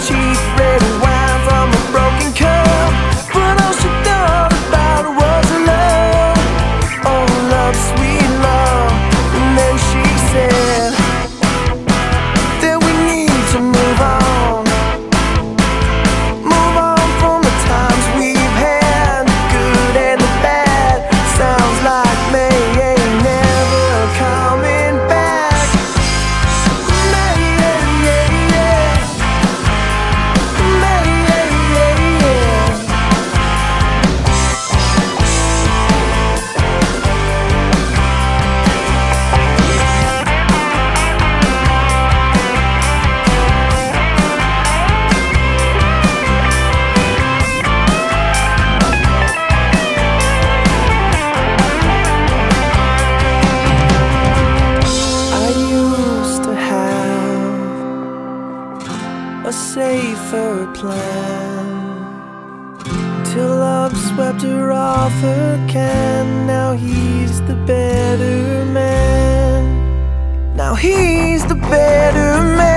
cheap red wine from a broken cup. But all she thought about was love. Oh, love, sweet love. And then she said that we need to move on. Move on from the times we've had, the good and the bad. Sounds like May ain't never coming back. May, yeah, yeah, yeah. May, yeah, yeah, yeah. I used to have a safer plan till love swept her off her can. Now he's the better man. Now he's the better man.